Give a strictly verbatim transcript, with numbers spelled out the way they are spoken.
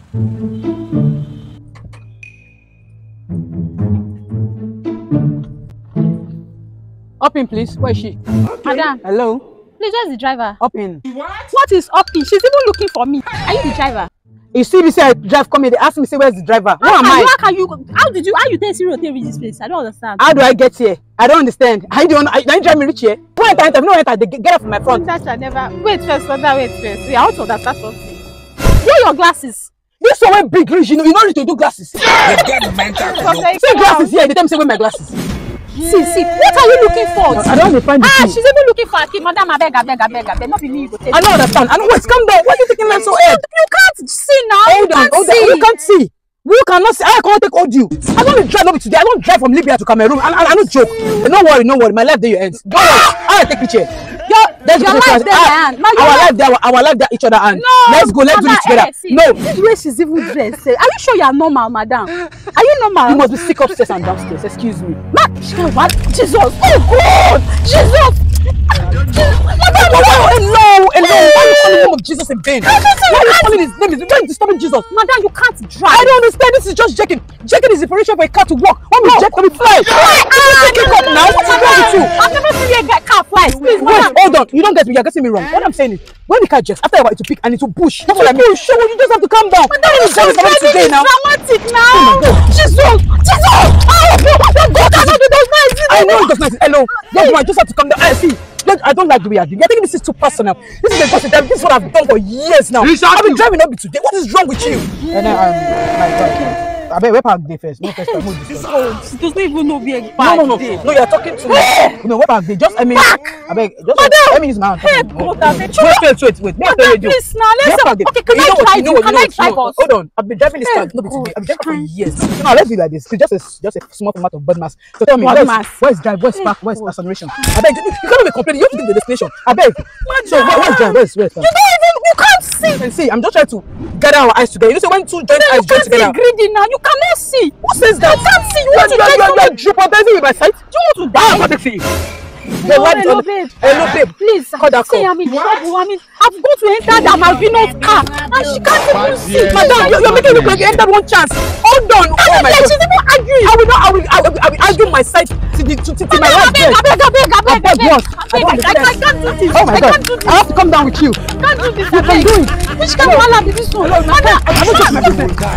Up in, please. Where is she? Okay. Madam. Hello. Please, where's the driver? Up in. What? What is up in? She's even looking for me. Are you the driver? You see me say I drive, come here, they ask me, say, where's the driver? Who how am I? You, how can you, how did you, how you take zero to reach this place? I don't understand. How do I get here? I don't understand. How do you, I, you drive me reach here? When I enter, no enter, they get out from my front. That I never, wait first, brother, wait first. I want to understand something. Where are your glasses? This one went big reach, you know, you don't need to do glasses. See glasses here, they tell me say, where my glasses? See, see, what are you looking for? I don't understand. Ah, she's even looking for a key. Madam, I beg, I beg, I beg, I beg. Not be me, you go take. I don't understand. I don't wait, calm down. Why are you taking life so air? You can't see now. Hold on, hold on. You can't see. You cannot see. I can't take audio. I don't drive over today. I don't drive from Libya to Cameroon. I, I, I don't joke. Don't worry, don't worry. My life there your ends. Don't worry. I take picture. Yo, there's your life there, my hand. Our life there, our life there, each other hand. No. Let's go. Let's do it together. No. This way she's even dressed. Are you sure you are normal, madam? Are you normal? You must be sick upstairs and downstairs. Excuse me. Ma, what? Jesus! Oh God! Jesus! Hello, hello. Why are you calling the name of Jesus in vain? Why are you calling his name? Why are you disturbing Jesus? Madam, you can't drive. I don't understand. This is just checking. Checking is the preparation for a car to walk. When we check, when we fly. Pick up now. What's wrong with you? I've never seen a car fly. Please, wait, hold on. You don't get me. You're getting me wrong. What I'm saying is, when the car jets, after a while, it will pick and it will push. That's what I mean. Show you just have to calm down. Madam, it's so today now. Dramatic now. Jesus! Jesus! Oh, God, I know it does not exist. I know it does not exist. Hello. Yes, I just have to calm down. I see. I don't like the way you're doing. You're thinking this is too personal. This is a gossip. This is what I've done for years now. I've been driving up today. What is wrong with you? And then, um, my God. I bet we park day first. No first time. No, she doesn't even know where you park. No, no, no. No, you're talking to me. No, we park day. Just, I mean, I beg. Just let me use my hand. Hey, brother. Wait, wait, wait, wait. Madam, please now. Let's okay. Can I drive you? Can I drive us? Hold on. I've been driving this car. No, I've been driving for years. Now let's do like this. It's just a just a small format of bud mass. So tell me, where's drive? Where's park? Where's acceleration? I beg. You can't be complaining. You have to get to the destination. I beg. So where's drive? Where's where's? You don't even. You can't see. And see, I'm just trying to gather our eyes together. You know, so when two joint eyes join together. You can't be greedy now. You cannot see. Who says that? You can't see. You want to you are jeopardizing with my sight. Do you want to die? I'm not taking you. No, hello, babe. Hello, babe. Please, say I'm in trouble. I mean, I've got to enter that Malvino's car, and she can't even see. Madam, you're, you're making me look like you entered one chance. Hold on. Oh my God. She's even arguing. I will not. I will. I will, I will argue my side to the to, to, to my right there. I beg, I beg, I beg, I beg. What? I can't do this. Oh my God. I can't do this. I have to come down with you. I can't do this. You can do it. Which kind of wahala be this one? I'm not just my business.